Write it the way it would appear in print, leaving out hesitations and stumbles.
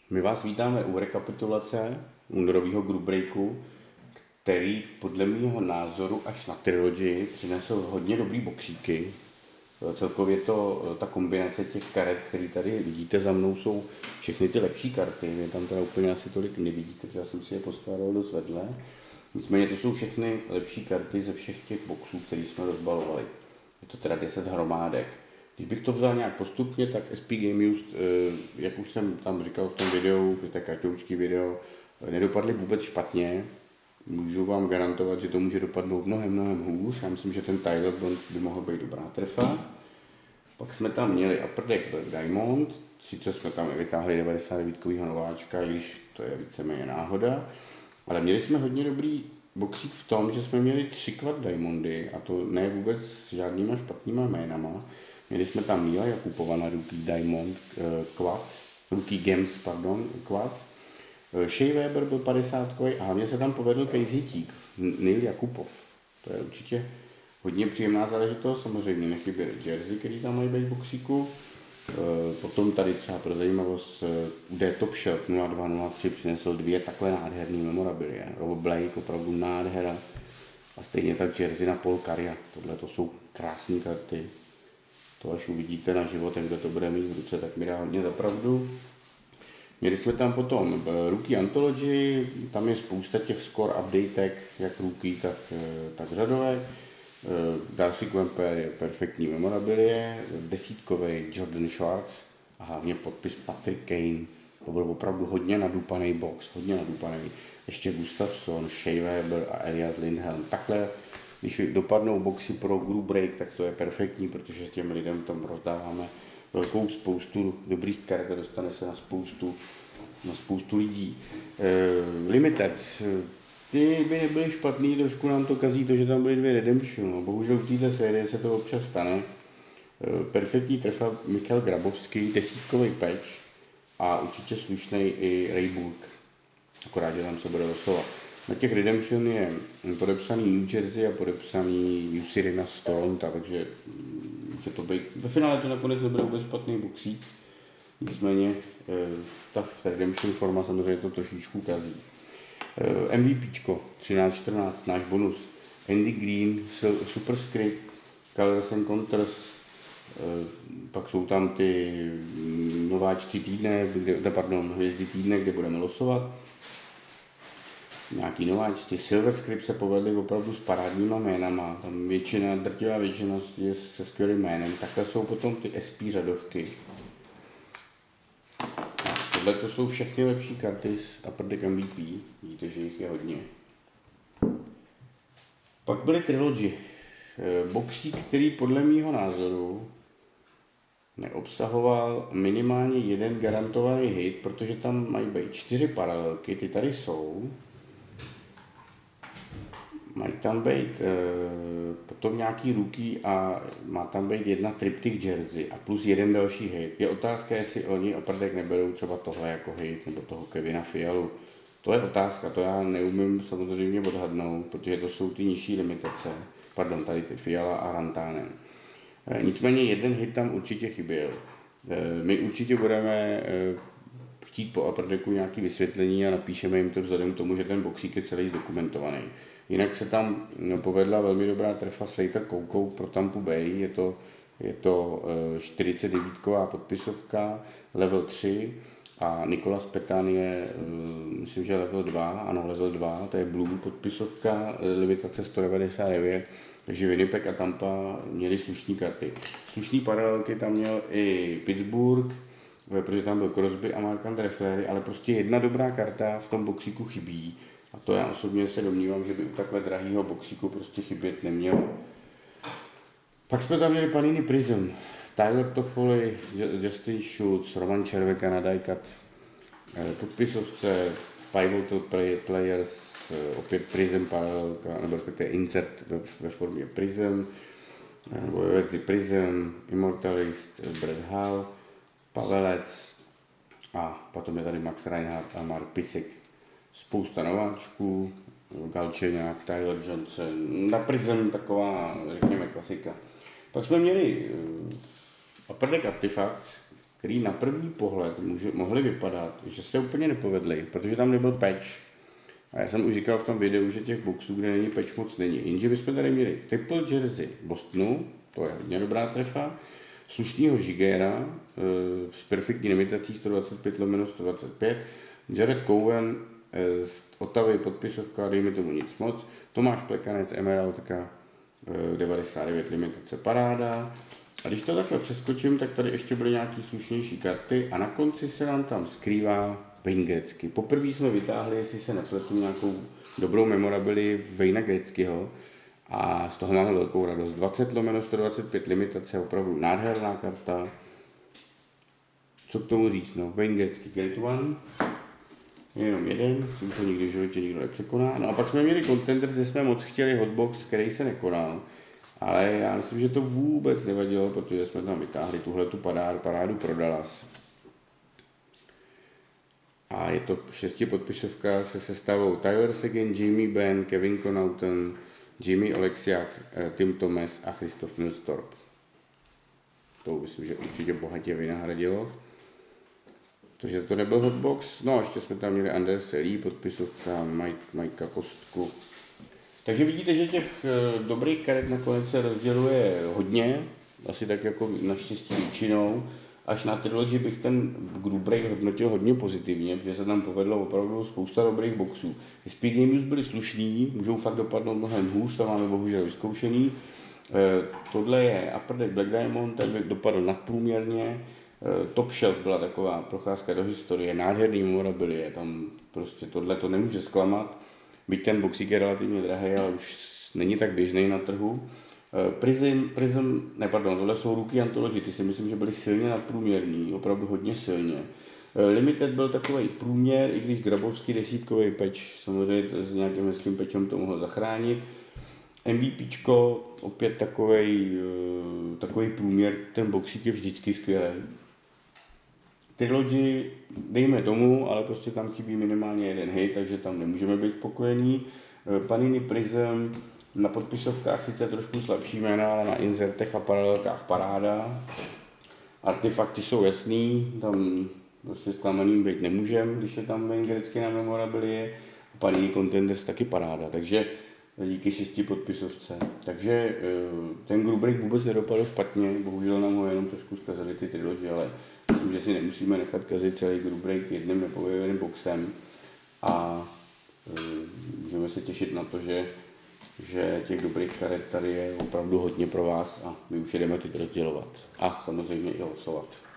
My vás vítáme u rekapitulace únorového group breaku, který podle mého názoru až na Trilogy přinesl hodně dobrý boxíky. Celkově ta kombinace těch karet, které tady vidíte za mnou, jsou všechny ty lepší karty. Vy tam teda úplně asi tolik nevidíte, protože já jsem si je poskládal dost vedle. Nicméně to jsou všechny lepší karty ze všech těch boxů, které jsme rozbalovali. Je to teda 10 hromádek. Když bych to vzal nějak postupně, tak SP Game Used, jak už jsem tam říkal v tom videu, to je kartoučky video, nedopadly vůbec špatně. Můžu vám garantovat, že to může dopadnout mnohem hůř. Já myslím, že ten Tyler Bond by mohl být dobrá trefa. Pak jsme tam měli Upper Deck Black Diamond, sice jsme tam vytáhli 99kovýho nováčka, i když to je víceméně náhoda, ale měli jsme hodně dobrý boxík v tom, že jsme měli 3 Quad Diamondy, a to ne vůbec s žádnýma špatnýma jménama. Měli jsme tam Míla Jakubova na Rookie Diamond Quad, Rookie Games, pardon, Quad. Shea Weber byl 50 a hlavně se tam povedl case hitík, Neil Jakubov. To je určitě hodně příjemná záležitost, samozřejmě nechyběly jersey, který tam mají být v boxíku. Potom tady třeba pro zajímavost UD Top Shelf 0203 přinesl 2 takhle nádherný memorabilie. Rob Blake, opravdu nádhera. A stejně tak jersey na Paul Carria. Tohle to jsou krásné karty. To až uvidíte na život, kdo to bude mít v ruce, tak mi dá hodně za pravdu. Měli jsme tam potom Rookie Anthology, tam je spousta těch score updatek, jak rookie, tak řadovek. Darcy Kemper je perfektní memorabilie, 10kovej Jordan Schwartz a hlavně podpis Patrick Kane. To byl opravdu hodně nadupaný box, hodně nadupaný. Ještě Gustafsson, Shea Weber a Elias Lindholm. Takhle, když dopadnou boxy pro group break, tak to je perfektní, protože těm lidem tam rozdáváme velkou spoustu dobrých karet a dostane se na spoustu lidí. Limited. Ty by nebyly špatný, trošku nám to kazí to, že tam byly 2 Redemption. No, bohužel v této sérii se to občas stane. Perfektní trefa Michal Grabovský, 10kový patch a určitě slušný i Rayburg. Akorát, že tam se bude losovat. Na těch Redemption je podepsaný New Jersey a podepsaný UC Rina z Toronto, takže že to být. Ve finále to nakonec nebude vůbec špatný boxík. Nicméně ta Redemption forma samozřejmě to trošičku kazí. MVPčko 13-14, náš bonus. Andy Green, Superscript, Colors and Contras, pak jsou tam ty nováčci týdne, hvězdy týdne, kde budeme losovat. Nějaký nováčci. Silver Script se povedli opravdu s parádníma jménama, tam drtivá většina je se skvělým jménem. Takhle jsou potom ty SP řadovky. Tohle to jsou všechny lepší karty z Upper Deck MVP, vidíte, že jich je hodně. Pak byly Trilogy. Boxík, který podle mýho názoru neobsahoval minimálně jeden garantovaný hit, protože tam mají být 4 paralelky, ty tady jsou. Mají tam být potom nějaký rookie a má tam být 1 triptych jersey a plus 1 další hit. Je otázka, jestli oni oprdek neberou třeba tohle jako hit nebo toho Kevina Fialu. To je otázka, to já neumím samozřejmě odhadnout, protože to jsou ty nižší limitace. Pardon, tady ty Fiala a Rantanen. Nicméně 1 hit tam určitě chyběl. My určitě budeme chtít po Upper nějaké vysvětlení a napíšeme jim to vzhledem k tomu, že ten boxík je celý zdokumentovaný. Jinak se tam povedla velmi dobrá trefa Slater Koukou pro Tampa Bay, je to 49ková podpisovka, level 3 a Nicolas Petan je, myslím, že level 2, ano, level 2, to je blue podpisovka, limitace 199, takže Winnipeg a Tampa měli slušní karty. Slušný paralelky tam měl i Pittsburgh, protože tam byl Crosby a Marc-Andre Fleury, ale prostě 1 dobrá karta v tom boxíku chybí. A to já osobně se domnívám, že by u takhle drahého boxíku prostě chybět nemělo. Pak jsme tam měli Panini Prism, Tyler Toffoli, Justin Schultz, Roman Červeka na Dajkat, podpisovce, Pivotal Players, opět Prism paralelka, nebo respektive insert ve formě Prism, nebo ve verzi Prism, Immortalist, Brad Hall, Pavelec a potom je tady Max Reinhardt a Mark Pisek. Spousta nováčků, Galcheňák, Tyler Johnson, na Prism taková, řekněme, klasika. Pak jsme měli Upper Deck Artifacts, který na první pohled mohly vypadat, že se úplně nepovedly, protože tam nebyl patch. A já jsem už říkal v tom videu, že těch boxů, kde není patch, moc není. Jenže bychom tady měli triple jersey Bostonu, to je hodně dobrá trefa, slušnýho Žigéra s perfektní limitací 125/125, Jared Cowen z Ottavy podpisovka, dejme tomu nic moc, Tomáš Plekanec, Emeraldka, 99 limitace, paráda. A když to takhle přeskočím, tak tady ještě byly nějaký slušnější karty a na konci se nám tam skrývá Wayne Gretzky. Poprvé jsme vytáhli, jestli se nepletu, nějakou dobrou memorabilii Wayna Gretzkyho a z toho máme velkou radost. 20/125 limitace, opravdu nádherná karta. Co k tomu říct, no, Wayne Gretzky Great One, jenom jeden, myslím, to nikdy v životě nikdo nepřekoná. No a pak jsme měli Contenders, kde jsme moc chtěli hotbox, který se nekonal. Ale já myslím, že to vůbec nevadilo, protože jsme tam vytáhli tuhletu parádu pro Dallas. A je to 6 podpisovka se sestavou Tyler Seguin, Jamie Benn, Kevin Connaughton, Jimmy Oleksiak, Tim Thomas a Christoph Nilstorp. To myslím, že určitě bohatě vynahradilo. Protože to nebyl hotbox. No a ještě jsme tam měli Anders Lee, podpisovka Mikea Kostku. Takže vidíte, že těch dobrých karet nakonec se rozděluje hodně, asi tak jako naštěstí většinou. Až na Trilogy bych ten group break hodnotil hodně pozitivně, protože se tam povedlo opravdu spousta dobrých boxů. Speed Games byli slušní, můžou fakt dopadnout mnohem hůř, to máme bohužel vyzkoušený. Tohle je Upper Deck Black Diamond, ten by dopadl nadprůměrně. Top Shelf byla taková procházka do historie, nádherný memorabilie, tam prostě tohle to nemůže zklamat. Byť ten boxík je relativně drahý, ale už není tak běžný na trhu. Tohle jsou Rookie Anthology, ty si myslím, že byly silně nadprůměrný, opravdu hodně silně. Limited byl takový průměr, i když Grabovský desítkový patch, samozřejmě s nějakým hezkým patchem to mohl zachránit. MVPčko, opět takový průměr, ten boxík je vždycky skvělý. Trilogy dejme tomu, ale prostě tam chybí minimálně jeden hit, takže tam nemůžeme být spokojení. Panini Prism na podpisovkách sice trošku slabší jména, ale na insertech a paralelkách paráda. Artefakty jsou jasný, tam prostě zklamaným být nemůžem, když je tam Wayne Gretzky na memorabilii. Panini Contenders taky paráda, takže díky 6 podpisovce. Takže ten group break vůbec nedopadl špatně, bohužel nám ho jenom trošku zkazili ty trilogy, ale myslím, že si nemusíme nechat kazit celý group break jedním nepověděným boxem a můžeme se těšit na to, že těch dobrých karet tady je opravdu hodně pro vás a my už jdeme teď rozdělovat a samozřejmě i losovat.